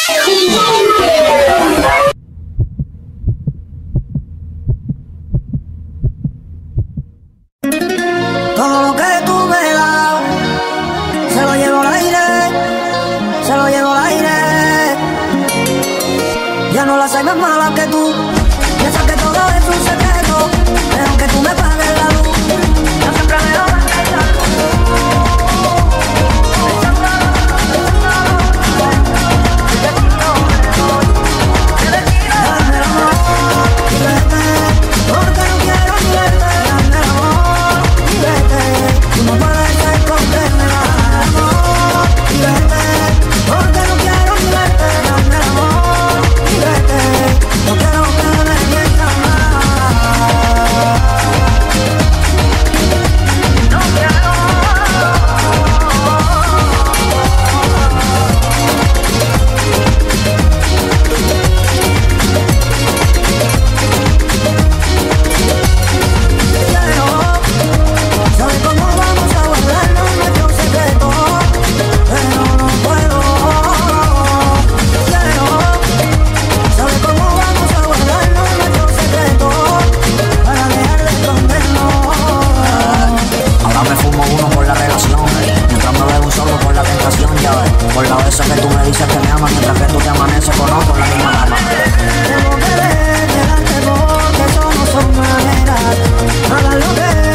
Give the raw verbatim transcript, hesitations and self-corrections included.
Todo lo que tú me das, se lo llevo al aire, se lo llevo al aire. Ya no la soy más mala que tú. Piensa que todo es un secreto, pero que tú me pagues la luz. Yo siempre me lo voy a dejar. Dame el amor y vete, porque no quiero ni verte. Dame el amor y vete, tú no puedes esconderme. Dame el amor y vete, porque no quiero ni verte. Dame el amor y vete, no quiero que me mientas más. No quiero. ¿Sabes cómo vamos a guardarnos nuestro secreto? Pero no puedo. Quiero. ¿Sabes cómo vamos a guardarnos nuestro secreto? Para dejar de escondernos. Ahora me fumo uno por la relación, mientras me bebo un solo por la tentación, ya ves. Por la vez que tú me dices que me amas, mientras que tú te amaneces con otro en la misma cama. Tengo que ver delante porque eso no son maneras. Hagan lo que